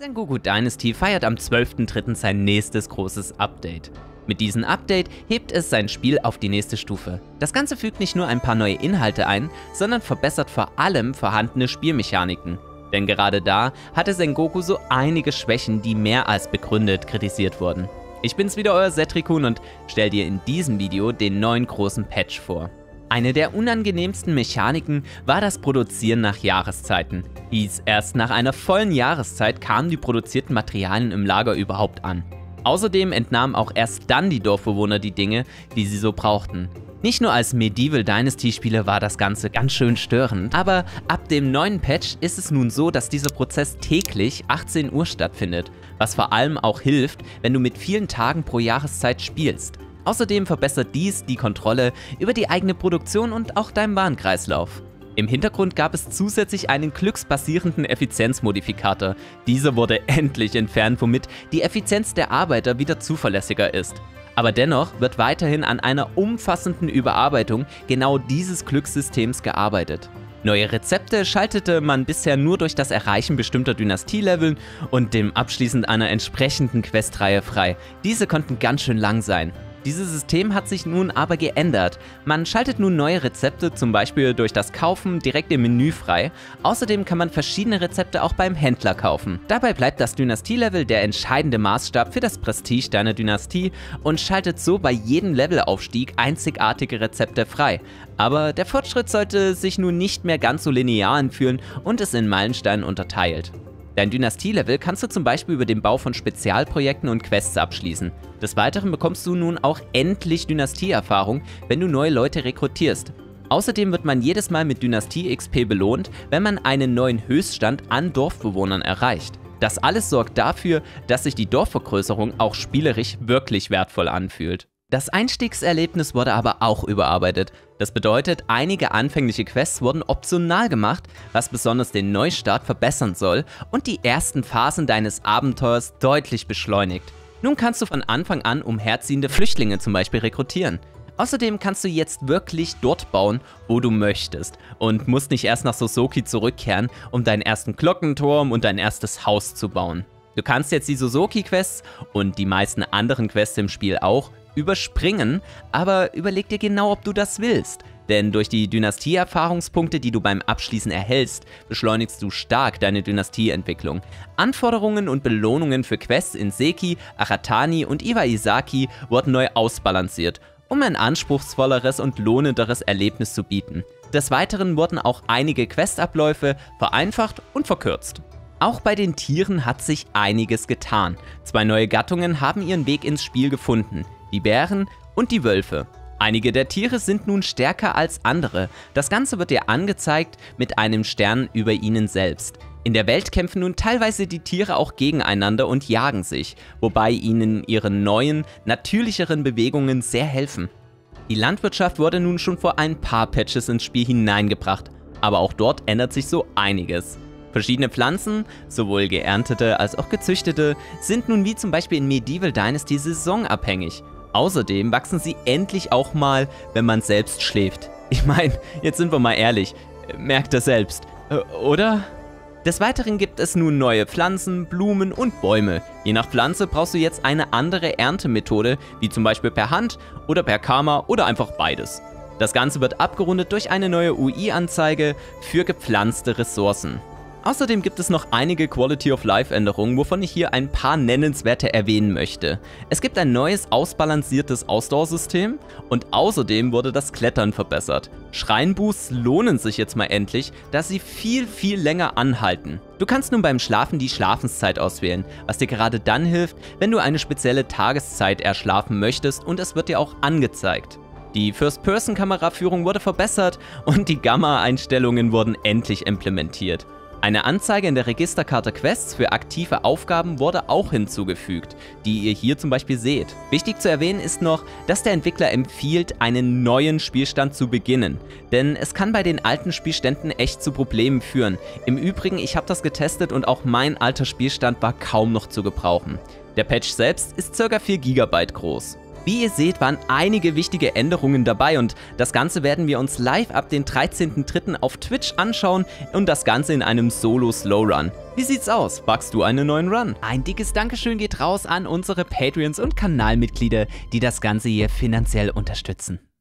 Sengoku Dynasty feiert am 12.03. sein nächstes großes Update. Mit diesem Update hebt es sein Spiel auf die nächste Stufe. Das Ganze fügt nicht nur ein paar neue Inhalte ein, sondern verbessert vor allem vorhandene Spielmechaniken. Denn gerade da hatte Sengoku so einige Schwächen, die mehr als begründet kritisiert wurden. Ich bin's wieder, euer Setrikun, und stell dir in diesem Video den neuen großen Patch vor. Eine der unangenehmsten Mechaniken war das Produzieren nach Jahreszeiten. Hieß, erst nach einer vollen Jahreszeit kamen die produzierten Materialien im Lager überhaupt an. Außerdem entnahmen auch erst dann die Dorfbewohner die Dinge, die sie so brauchten. Nicht nur als Medieval Dynasty Spieler war das Ganze ganz schön störend, aber ab dem neuen Patch ist es nun so, dass dieser Prozess täglich 18 Uhr stattfindet, was vor allem auch hilft, wenn du mit vielen Tagen pro Jahreszeit spielst. Außerdem verbessert dies die Kontrolle über die eigene Produktion und auch deinen Warenkreislauf. Im Hintergrund gab es zusätzlich einen glücksbasierenden Effizienzmodifikator. Dieser wurde endlich entfernt, womit die Effizienz der Arbeiter wieder zuverlässiger ist. Aber dennoch wird weiterhin an einer umfassenden Überarbeitung genau dieses Glückssystems gearbeitet. Neue Rezepte schaltete man bisher nur durch das Erreichen bestimmter Dynastieleveln und dem Abschließen einer entsprechenden Questreihe frei. Diese konnten ganz schön lang sein. Dieses System hat sich nun aber geändert. Man schaltet nun neue Rezepte, zum Beispiel durch das Kaufen, direkt im Menü frei. Außerdem kann man verschiedene Rezepte auch beim Händler kaufen. Dabei bleibt das Dynastielevel der entscheidende Maßstab für das Prestige deiner Dynastie und schaltet so bei jedem Levelaufstieg einzigartige Rezepte frei. Aber der Fortschritt sollte sich nun nicht mehr ganz so linear anfühlen und ist in Meilensteinen unterteilt. Dein Dynastielevel kannst du zum Beispiel über den Bau von Spezialprojekten und Quests abschließen. Des Weiteren bekommst du nun auch endlich Dynastie-Erfahrung, wenn du neue Leute rekrutierst. Außerdem wird man jedes Mal mit Dynastie-XP belohnt, wenn man einen neuen Höchststand an Dorfbewohnern erreicht. Das alles sorgt dafür, dass sich die Dorfvergrößerung auch spielerisch wirklich wertvoll anfühlt. Das Einstiegserlebnis wurde aber auch überarbeitet. Das bedeutet, einige anfängliche Quests wurden optional gemacht, was besonders den Neustart verbessern soll und die ersten Phasen deines Abenteuers deutlich beschleunigt. Nun kannst du von Anfang an umherziehende Flüchtlinge zum Beispiel rekrutieren. Außerdem kannst du jetzt wirklich dort bauen, wo du möchtest und musst nicht erst nach Sosoki zurückkehren, um deinen ersten Glockenturm und dein erstes Haus zu bauen. Du kannst jetzt die Sosoki-Quests und die meisten anderen Quests im Spiel auch überspringen, aber überleg dir genau, ob du das willst. Denn durch die Dynastie-Erfahrungspunkte, die du beim Abschließen erhältst, beschleunigst du stark deine Dynastie-Entwicklung. Anforderungen und Belohnungen für Quests in Seki, Aratani und Iwaizaki wurden neu ausbalanciert, um ein anspruchsvolleres und lohnenderes Erlebnis zu bieten. Des Weiteren wurden auch einige Questabläufe vereinfacht und verkürzt. Auch bei den Tieren hat sich einiges getan. 2 neue Gattungen haben ihren Weg ins Spiel gefunden: die Bären und die Wölfe. Einige der Tiere sind nun stärker als andere. Das Ganze wird dir angezeigt mit einem Stern über ihnen selbst. In der Welt kämpfen nun teilweise die Tiere auch gegeneinander und jagen sich, wobei ihnen ihre neuen, natürlicheren Bewegungen sehr helfen. Die Landwirtschaft wurde nun schon vor ein paar Patches ins Spiel hineingebracht, aber auch dort ändert sich so einiges. Verschiedene Pflanzen, sowohl geerntete als auch gezüchtete, sind nun wie zum Beispiel in Medieval Dynasty saisonabhängig. Außerdem wachsen sie endlich auch mal, wenn man selbst schläft. Ich meine, jetzt sind wir mal ehrlich, merkt ihr selbst, oder? Des Weiteren gibt es nun neue Pflanzen, Blumen und Bäume. Je nach Pflanze brauchst du jetzt eine andere Erntemethode, wie zum Beispiel per Hand oder per Karma oder einfach beides. Das Ganze wird abgerundet durch eine neue UI-Anzeige für gepflanzte Ressourcen. Außerdem gibt es noch einige Quality-of-Life-Änderungen, wovon ich hier ein paar nennenswerte erwähnen möchte. Es gibt ein neues, ausbalanciertes Ausdauersystem und außerdem wurde das Klettern verbessert. Schreinboosts lohnen sich jetzt mal endlich, da sie viel länger anhalten. Du kannst nun beim Schlafen die Schlafenszeit auswählen, was dir gerade dann hilft, wenn du eine spezielle Tageszeit erschlafen möchtest, und es wird dir auch angezeigt. Die First-Person-Kameraführung wurde verbessert und die Gamma-Einstellungen wurden endlich implementiert. Eine Anzeige in der Registerkarte Quests für aktive Aufgaben wurde auch hinzugefügt, die ihr hier zum Beispiel seht. Wichtig zu erwähnen ist noch, dass der Entwickler empfiehlt, einen neuen Spielstand zu beginnen, denn es kann bei den alten Spielständen echt zu Problemen führen. Im Übrigen, ich habe das getestet und auch mein alter Spielstand war kaum noch zu gebrauchen. Der Patch selbst ist ca. 4 GB groß. Wie ihr seht, waren einige wichtige Änderungen dabei und das Ganze werden wir uns live ab den 13.03. auf Twitch anschauen und das Ganze in einem Solo-Slowrun. Wie sieht's aus? Backst du einen neuen Run? Ein dickes Dankeschön geht raus an unsere Patreons und Kanalmitglieder, die das Ganze hier finanziell unterstützen.